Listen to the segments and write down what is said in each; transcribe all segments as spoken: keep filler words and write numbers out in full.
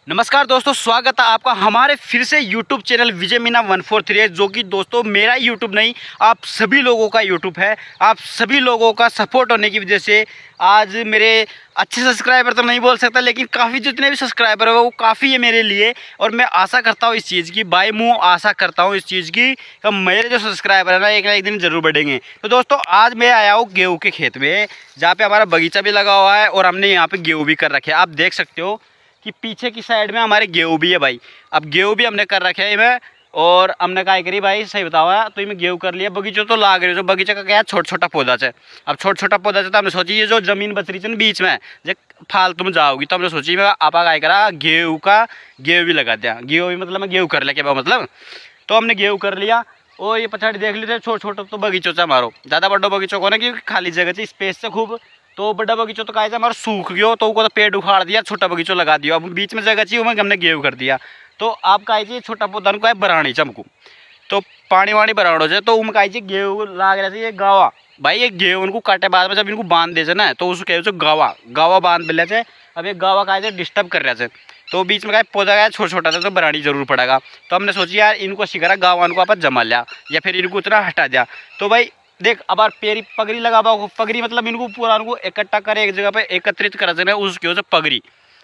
नमस्कार दोस्तों, स्वागत है आपका हमारे फिर से YouTube channel Vijay Meena one four three है, जो कि दोस्तों मेरा यूट्यूब नहीं, आप सभी लोगों का यूट्यूब है। आप सभी लोगों का सपोर्ट होने की वजह से आज मेरे अच्छे सब्सक्राइबर तो नहीं बोल सकता, लेकिन काफ़ी जितने भी सब्सक्राइबर है वो काफ़ी है मेरे लिए। और मैं आशा करता हूँ इस चीज़ की, बाई मुँह आशा करता हूँ इस चीज़ की कि मेरे जो सब्सक्राइबर है ना एक ना एक दिन ज़रूर बढ़ेंगे। तो दोस्तों आज मैं आया हूँ गेहूँ के खेत में, जहाँ पर हमारा बगीचा भी लगा हुआ है और हमने यहाँ पर गेहूँ भी कर रखे है। आप देख सकते हो कि पीछे की साइड में हमारे गेहूँ भी है भाई। अब गेहूँ भी हमने कर रखे है इनमें, और हमने क्या करी भाई सही बताओ है, तो इनमें गेहूँ कर लिया। बगीचा तो लाग रही है, जो बगीचा का क्या है छोटा छोटा पौधा है। अब छोटा छोटा पौधा है तो हमने सोची ये जो जमीन बच रही है ना बीच में जो फालतू में जाओगी, तो हमने सोची मैं आपा क्या करा गेहूँ का गेहूँ भी लगा दिया। गेहूँ भी मतलब मैं गेहूँ कर लिया क्या मतलब, तो हमने गेहूँ कर लिया। और ये पछाड़ी देख लीजिए छोटा छोटा तो बगीचों से हमारो ज़्यादा बड़ा बगीचों को ना, क्योंकि खाली जगह से स्पेस से खूब। तो बड़ा बगीचो तो कहा हमारा सूख गयो, तो वो तो पेड़ उखाड़ दिया, छोटा बगीचो लगा दिया। अब बीच में जगह चाहिए मैं हमने गेहूँ कर दिया। तो आप कहा चाहिए छोटा पौधा को है बरानी चमकू, तो पानी वानी बराड़ो से, तो उम कहा चाहिए गेहूँ लाग रहा ये गावा भाई। ये गेहूँ उनको काटे बाद में जब इनको बांध दे ना, तो उसको कहे गावा गावा बांध मिले थे। अब ये गावा कहा डिस्टर्ब कर रहे थे, तो बीच में का पौधा का छोटा छोटा था, तो बरानी जरूर पड़ेगा। तो हमने सोची यार इनको शिकारा गाँव को आप जमा लिया या फिर इनको उतना हटा दिया। तो भाई देख अब यार पेरी पगड़ी लगा पाओ, पगड़ी मतलब इनको पूरा इनको इकट्ठा करे एक जगह पे एकत्रित कर देना, उसकी वजह से पगड़ी।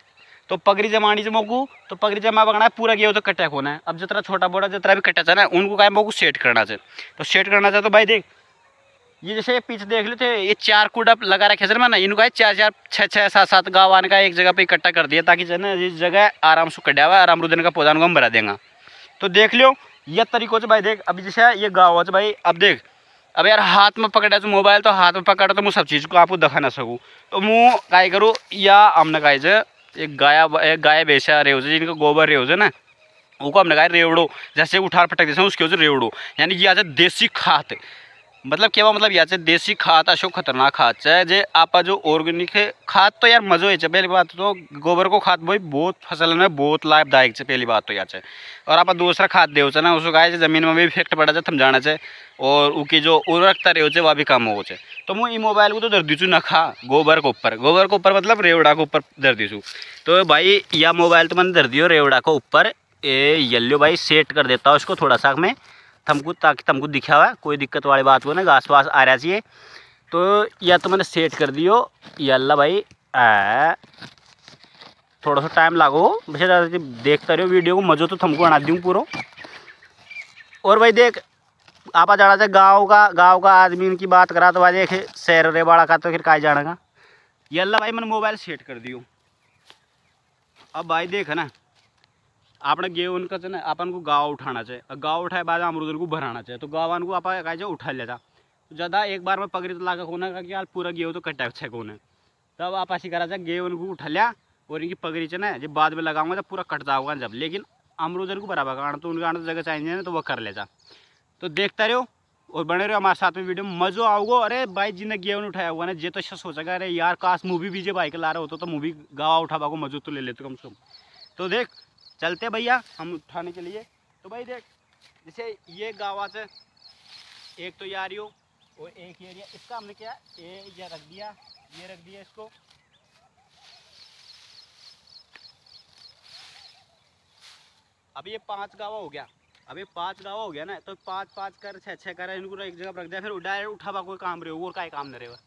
तो पगड़ी जमानी से मोकू, तो पगड़ी जमा पकड़ा है पूरा गेहूँ तो कट्टा होना है। अब जितना छोटा बोड़ा जितना भी कट्टा था ना उनको क्या मोकू सेट करना चाहिए। तो सेट करना चाहिए तो भाई देख ये जैसे पीछे देख लेते ये चार कूड़ा लगा रखे सर मैंने, इनको चार चार छः छः सात सात गाँव आने का एक जगह पे इकट्ठा कर दिया, ताकि जो है इस जगह आराम से कटा हुआ है और अमरूदन का पौधा उनको हम भरा देंगे। तो देख लियो यह तरीकों से भाई देख। अभी जैसे ये गाँव है भाई, अब देख अब यार हाथ में पकड़ा तो मोबाइल तो हाथ में पकड़ा तो मैं सब चीज़ को आपको दिखा ना सकूँ, तो मुँह काय करूँ या हमने कहा एक गाय एक गाय भैंसा रेव से जिनका गोबर रेव से ना उनको हमने कहा रेवड़ो, जैसे उठार पटक जैसे उसके वजह रेवड़ो, यानी कि यहाँ देसी खाद मतलब क्या मतलब यहाँ देसी खाद अशोक खतरनाक खाद है जे आपा जो ऑर्गेनिक है खाद। तो यार मज़ो है पहली बात तो गोबर को खाद भाई बहुत फसल में बहुत लाभदायक है पहली बात तो यार। और आप दूसरा खाद दे ना उसको गाय जमीन में भी इफेक्ट पड़ा जाए थम जाना चाहिए, और उसकी जो उर्वरकता रहे वह भी कम हो जाए। तो मैं मोबाइल को तो दर दीचू ना खा गोबर के ऊपर, गोबर के ऊपर मतलब रेवड़ा के ऊपर दर दीचू। तो भाई यह मोबाइल तो मैंने दर दियो रेवड़ा के ऊपर, ये येल्लो भाई सेट कर देता हूँ उसको थोड़ा सा मैं तुमको, ताकि तुमको दिखा हुआ कोई दिक्कत वाली बात हो ना घास वास आ रहा चाहिए। तो या तो मैंने सेट कर दियो यल्ला भाई आ, थोड़ा सा टाइम लागो वैसे देखते रहो वीडियो को, मज़ो तो तुमको बना दूँ पूरा। और भाई देख आपा जाना चाहिए गाँव का गाँव का आदमी उनकी बात करा तो भाई देखे शहर रे बाड़ा का तो फिर का जानेगा। यल्ला भाई मैंने मोबाइल सेट कर दियो। अब भाई देख है ना आपने गेहूँ उनका ना अपन को गाँव उठाना चाहिए, गाँव उठाए बाद अमरूद को भराना चाहिए। तो गाँव को आप कहा उठा लेता तो ज़्यादा एक बार में पकड़ी तो लागा होना कि यार पूरा गेहूँ तो कटा छे कोने, तब आप ऐसी करा चाहिए गेहूँ उनको उठा लिया और इनकी पगड़ी से ना जब बाद में लगाऊंगा जब पूरा कट जाऊँगा जब, लेकिन अमरूदन को बराबर कारण तो उनका आने जगह चाहिए ना तो वह कर लेता। तो देखता रहो और बने रहो हमारे साथ में वीडियो में, मज़ो आओगे। अरे भाई जिन्हें गेहूँ उठाया हुआ ना ये तो अच्छा सोचेगा अरे यार काश मूवी भी जो बाइक ला रहे होता तो मूवी गाँव उठा को मज़ो तो ले लेते कम से कम। तो देख चलते भैया हम उठाने के लिए। तो भाई देख जैसे ये गाँव से एक तो यार यो और एक एरिया इसका हमने क्या ये ये रख दिया ये रख दिया इसको। अब ये पांच गाँव हो गया, अब ये पांच गाँव हो गया ना, तो पांच पांच कर छः छः कर इनको एक जगह रख दिया, फिर डायरेक्ट उठावा कोई काम रहे और का काम न रहेगा।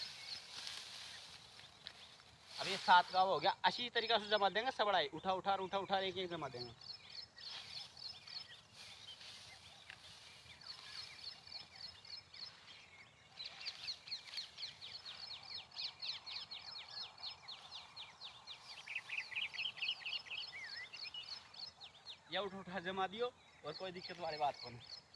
अब ये सात गाँव हो गया, अच्छी तरीका से जमा देंगे सब बड़ाई उठा उठा उठा उठा एक एक जमा देंगे। या उठा उठा जमा दियो और कोई दिक्कत वाली बात को नहीं।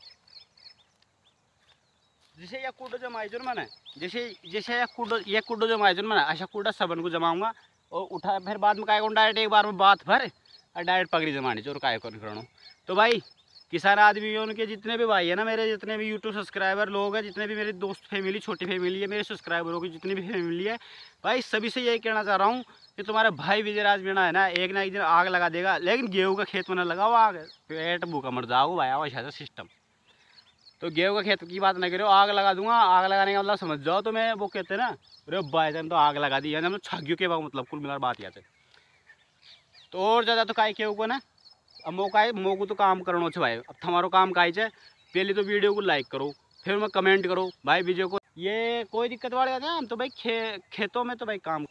जैसे यह कूडो जमाई जो मैंने जैसे जैसे यह कूडो यह कूडो जमाई जो मैंने अच्छा कूडा सबन को जमाऊंगा और उठा फिर बाद में काय को डायरेक्ट एक बार में बात भर और डायरेक्ट पगड़ी जमानी जो काय को निकलना। तो भाई किसान आदमी उनके जितने भी भाई है ना मेरे जितने भी यूट्यूब सब्सक्राइबर लोग हैं, जितने भी मेरे दोस्त फैमिली छोटी फैमिली है मेरे सब्सक्राइबरों की जितनी भी फैमिली है भाई, सभी से यही कहना चाह रहा हूँ कि तुम्हारा भाई विजयराज मीणा है ना एक ना एक दिन आग लगा देगा, लेकिन गेहूँ का खेत में ना लगाओ आग, पेट भूखा मर जाओ भाई वैसा सिस्टम। तो गेहूँ का खेत की बात ना करो, आग लगा दूंगा, आग लगाने का मतलब समझ जाओ। तो मैं वो कहते हैं ना अरे भाईजान तो आग लगा दी, यानी हम छागियों के मतलब कुल मिलाकर बात याद है। तो और ज़्यादा तो काई के ऊपर ना अब मौका है मौको तो काम करना है भाई। अब हमारो काम काई है पहले तो वीडियो को लाइक करो फिर मैं कमेंट करो भाई वीडियो को। ये कोई दिक्कत वाले है हम तो भाई खे, खेतों में तो भाई काम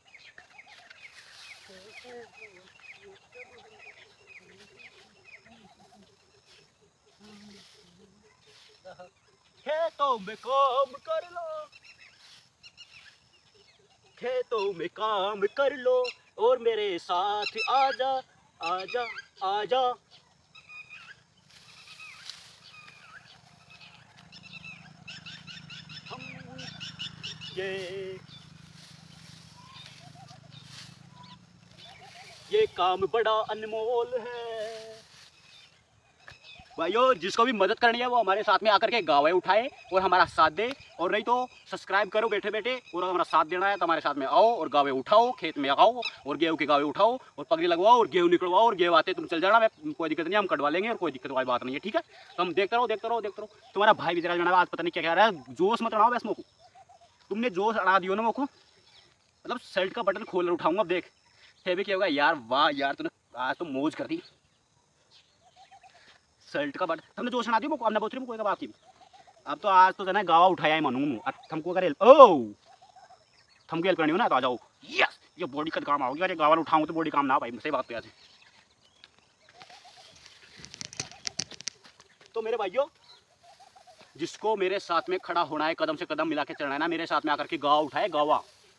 खेतों में काम कर लो, खेतों में काम कर लो और मेरे साथ आजा आजा आजा। हम ये ये काम बड़ा अनमोल है भाइयों। जिसको भी मदद करनी है वो हमारे साथ में आकर के गावे उठाए और हमारा साथ दे, और नहीं तो सब्सक्राइब करो बैठे बैठे और हमारा साथ देना है तो हमारे साथ में आओ और गावे उठाओ, खेत में आओ और गेहूं के गावे उठाओ और पगड़ी लगवाओ और गेहूं निकलवाओ और गेहूं आते तुम चल जाना, मैं कोई दिक्कत नहीं, हम कटवा लेंगे और कोई दिक्कत वाली बात नहीं है, ठीक है। तो हम देखते रहो देखते रहो देखते रहो। तुम्हारा भाई विजय जाना आज पता नहीं क्या कह रहा है, जोश मत अड़ाओ बस मोको, तुमने जोश अड़ा दियो ना मोको, मतलब शर्ट का बटन खोल उठाऊंगा। अब देख फिर भी क्या होगा यार, वाह यार तूने आज तो मौज कर दी, शर्ट का बटन तुमने जोश अड़ा दियो मोको। अब ना बोल रही कोई बात की, अब तो आज तो जना गावा उठाया है मानू थमको करे ओ थमको हेल्प करनी हो ना तो आ जाओ। यस ये बॉडी का काम आओगे, अरे गावा उठाऊंगा तो बॉडी काम ना भाई, सही बात पे आज। तो मेरे भाइयों जिसको मेरे साथ में खड़ा होना है, कदम से कदम मिला के चलना है ना, मेरे साथ में आकर के गावा उठाए गावा।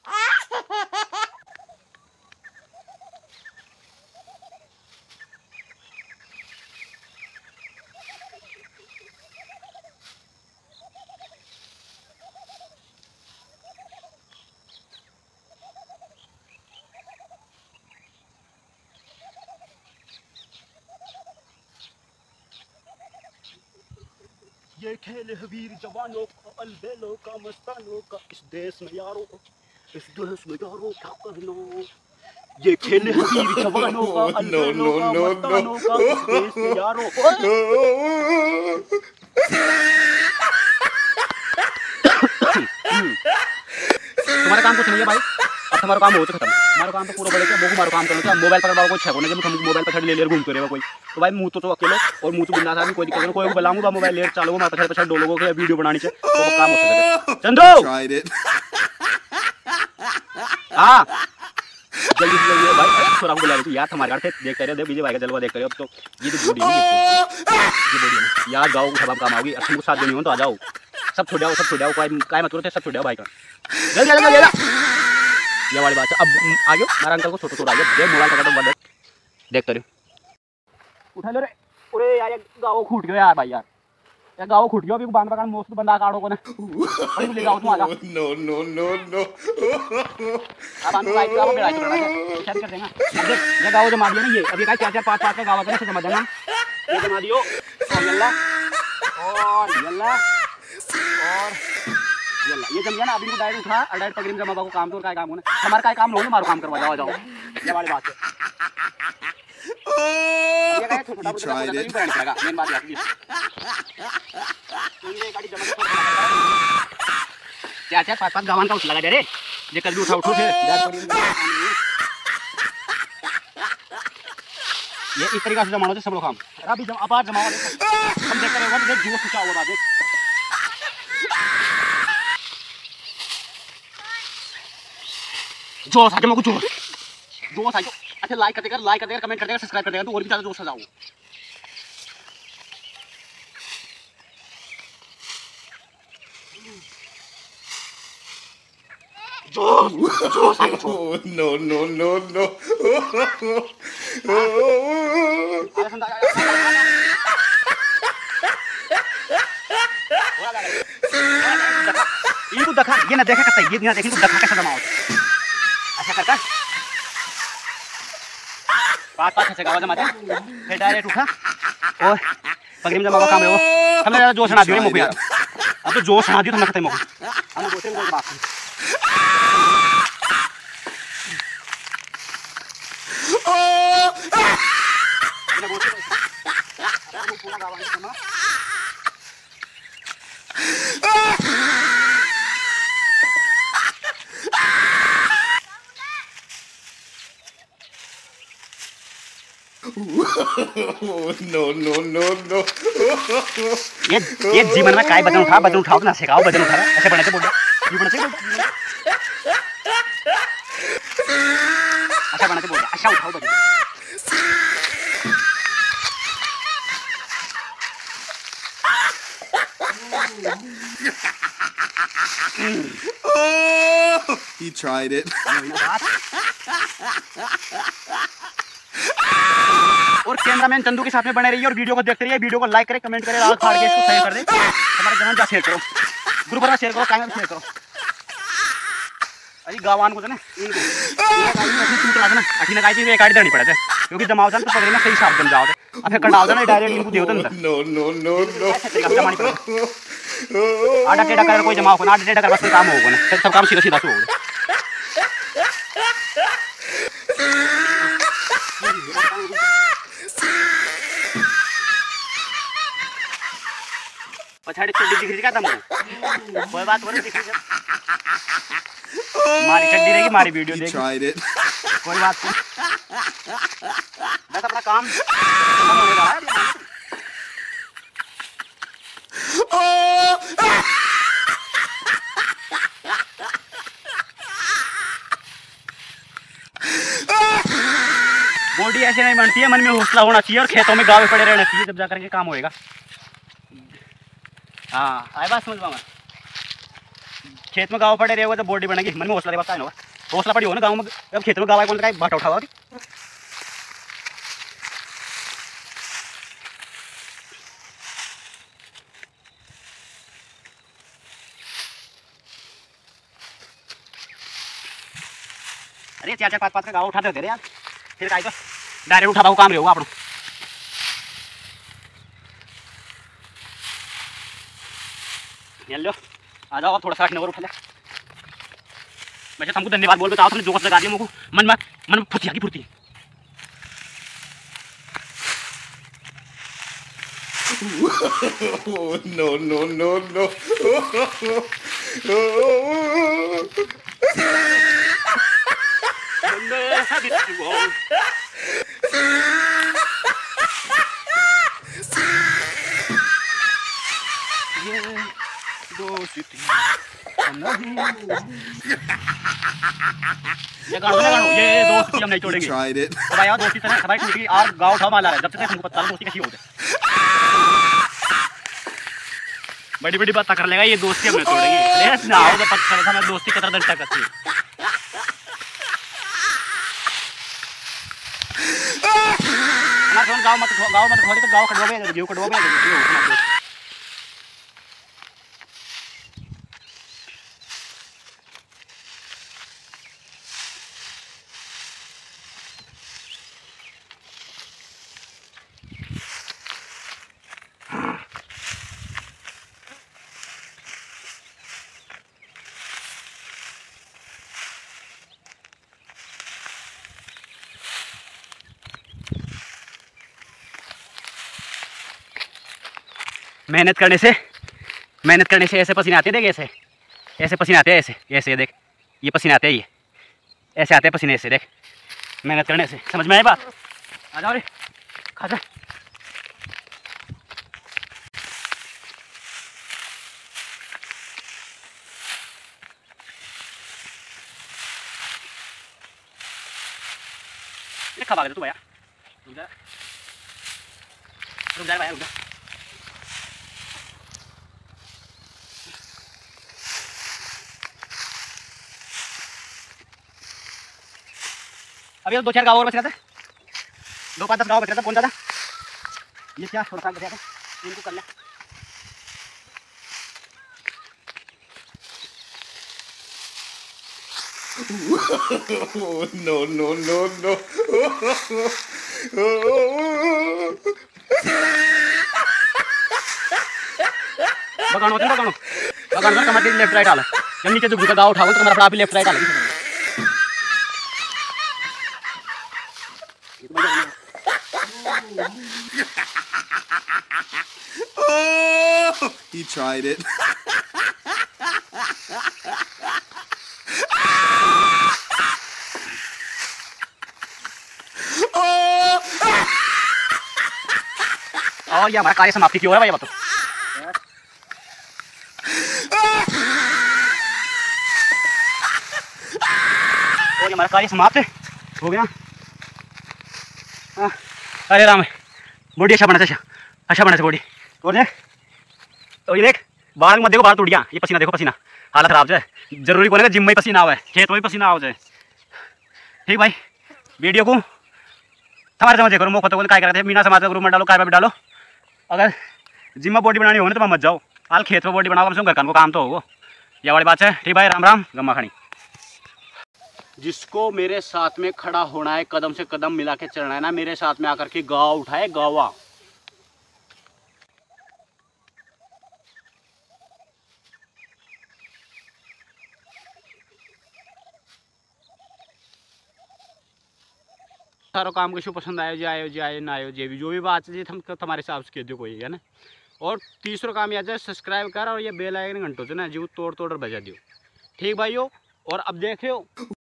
ये खेल है वीर जवानों का, अलबेलों का, मस्तानों का, इस देश में यारों इस देश में यारों क्या करना। ये खेल है वीर जवानों का, अलबेलों का, मस्तानों का, इस देश में यारों। तुम्हारा काम कुछ नहीं है भाई, अब तुम्हारा काम हो खत्म, हमारा काम तो पूरा बढ़े क्या, वो हमारा काम करना चाहिए। मोबाइल पर कोई छेको नहीं, हम मोबाइल पर ले ले घूमते रहे कोई, तो भाई मुँह तो, तो अकेले और मुँह तो बिना था कोई दिक्कत नहीं, कोई बुलाऊंगा मोबाइल लेट चालू मैं पछाड़ पछाड़ डोलोगों के वीडियो बनानी चाहिए तो काम हो सके। चंदो हाँ जल्दी से जल्दी भाई थोड़ा बुला रही यार, हमारे घर से देख रहे हो विजय भाई का जलवा देख रहे हो। अब तो ये तो बॉडी है, ये बॉडी है यार, गाओ सब काम आओगी। अब तुमको साथ देनी हो तो आ जाओ, सब छोड़ जाओ सब छोड़ जाओ, कोई काय मत करो, सब छोड़ जाओ भाई का जल्दी जल्दी जल्दी। ये वाली बात है। अब आ गयो हमारा अंकल को छोटा छोटा आ गया, मोबाइल पकड़ दो देखते रहो, उठा लो रे। अरे यार ये गाँव फूट गया यार भाई, यार ये गाँव फूट गया, अभी बांध पकड़ मोस्ट बंदा काटो को ना ले जाओ तुम आ जाओ। नो नो नो नो अब हम भाई गाँव में लड़ाई कर रहा है, शायद कर देना। अब देख ये गाँव जमा दिया ना, ये अभी का चार चार पांच पांच का गाँव का जमा देना, ये जमा दियो और यल्ला और यल्ला और यल्ला ये जम गया ना। अभी को डायरेक्ट उठा और डायरेक्ट पगड़ी में जमा को काम तो काय काम होना, हमारा काय काम लो मारो काम करवा जाओ जाओ, ये वाली बात है। ये क्या छोटा छोटा नहीं पड़ने लगा, मेन बात है ये गाड़ी जमा चार चार पांच पांच गावन का उठ लगा दे रे, ये कल भी उठा उठो फिर ये इस तरीका से जमाना है सब लोग काम। अभी जम अपार जमाओ हम देख रहे हो, देख जोश से क्या हुआ देख जोश आ जाओ, जोश जोश आ जाओ। अच्छा लाइक कर देगा, लाइक कर देगा, कमेंट कर देगा, सब्सक्राइब कर देगा तो और भी ज्यादा जोश आ जाओ। जोश जोश आ जाओ। नो नो नो नो ये तो देखा, ये ना देखा करता है, ये ना देखी तो देखा कैसा जमा होता है। अच्छा करता पाँच पाँच छह गाँव जमा दे, फिर डायरेक्ट उठा और पगड़ी में जमा का काम है वो। हमने ज़्यादा जोश ना दियो मुझे यार, अब तो जोश ना दियो तो मैं खत्म हो गया। हमने बोलते हैं कोई बात नहीं। हमने बोलते हैं हम पूरा गाँव में जमा नो नो नो नो। ये ये जीवन में काय वजन उठा वजन उठाओ ना सिखाओ वजन उठा ऐसे बनाते बोल ये बनाते बोल अच्छा बनाते बोल अच्छा उठाओ वजन Oh, he tried it. और कैमरामैन चंदू के साथ में बने रहिए और वीडियो को देखते रहिए। वीडियो को लाइक करें, कमेंट करें, लाल फाड़ के इसको शेयर कर दें। हमारे चैनल का शेयर करो, ग्रुप में शेयर करो, टाइम में शेयर करो। अरे गावान को ना इनको चूट ना अठी ना काई एक गाड़ी देनी पड़े क्योंकि जमाव जान तो पकड़े ना सही साफ जम जाओ अब फिर कंडाव जाना डायरेक्ट इनको देओ अंदर नो नो नो नो। आधा टेढ़ा कर कोई जमाव को ना आधा टेढ़ा कर बस काम होगा ना सब काम सीधा सीधा से होगा। पछाड़ी चड्डी दिख रही क्या तुमको कोई बात नहीं दिख रही मारी चड्डी रहेगी मारी वीडियो देगी कोई बात नहीं बस अपना काम खत्म होने वाला है। बॉडी ऐसे नहीं बनती है, मन में हौसला होना चाहिए और खेतों में गावे पड़े रहना चाहिए जब जाकर के काम होएगा। हाँ आए बात समझ पाऊंगा खेत में गाँव पड़े रहेगा तो बॉडी बनेगी मन में हौसला दे होगा हौसला पड़ी हो ना गाँव में अब खेत में गाँव आए कौन का बाटा उठावा अरे चार चार पाँच पाँच का गाँव उठाते होते यार फिर का तो डायरेक्ट उठा पाओ काम रहे होगा आप लो आ जाओ थोड़ा सा नंबर उठा ले वैसे हमको धन्यवाद बोल बताओ तुमने जोश लगा दिया मुझको मन में मन में फुर्ती आ गई फुर्ती। No no no no. ये गाड़ो ना गाड़ो ये दोस्ती हम नहीं छोड़ेंगे तो भाई यार दोस्ती से भाई टूट गई और गाँव उठाओ माला है जब तक हमको पता है दोस्ती कैसी होती बड़ी बड़ी बात कर लेगा ये दोस्ती हम नहीं छोड़ेंगे। अरे ना आओ तो पता था मैं दोस्ती कतर दंटा करती हमारे गाँव मत गाँव मत खोले तो गाँव कटवाओगे गेहूँ कटवाओगे मेहनत करने से मेहनत करने से ऐसे पसीने आते हैं देख ऐसे ऐसे पसीने आते हैं ऐसे ऐसे देख ये पसीने आते हैं ये ऐसे आते हैं पसीने ऐसे देख मेहनत करने से समझ में आई बात आ जाओ रे खा जा खा भाग तू भैया रुक जा रुक जा भैया रुक जा अभी तो दो चार गाँव और बच रहा था दो पाँच दस गाँव बच रहा था कौन सा था ये क्या थोड़ा सा बचा था इनको कर लिया नो नो नो नो। बगानो होते बगानो बगानो में कमर लेफ्ट राइट आला जब नीचे झुक गाँव उठाओ तो कमर आप लेफ्ट राइट आला Oh, he tried it. Oh! और ये हमारा कार्य समाप्ति क्यों है भाई? बताओ। और ये हमारा कार्य समाप्त हो गया। हाँ। अरे राम, बॉडी अच्छा बना अच्छा अच्छा बना बॉडी। और देख, और ये देख बाल मत देखो, बाल टूट गया। ये पसीना देखो, पसीना हालत खराब है। जरूरी को जिम में ही पसीना आवे, खेत में भी पसीना आओ जाए। ठीक भाई, वीडियो को हमारे समझ करो, मुख तो काय करते हैं, मीना समाज का ग्रुप में डालो, काय पे भी डालो। अगर जिम में बॉडी बनानी हो ना तो मत जाओ, हाल खेत में बॉडी बनाओ, कम से कम घर को काम तो हो। ये वाली बात है। ठीक भाई, राम राम, गम्मा खड़ी। जिसको मेरे साथ में खड़ा होना है, कदम से कदम मिला के चलना है ना, मेरे साथ में आकर के गाँव उठाए, गावा। सारा काम कुछ पसंद आयो जी, आयो जी, आयो ना आयो जी, जो भी बात है हम तुम्हारे हिसाब से कह दो कोई है ना। और तीसरा काम याद है, सब्सक्राइब कर और ये बेल आइकन घंटों से ना जीव तोड़ तोड़ बजा दियो। ठीक भाइयों, और अब देखियो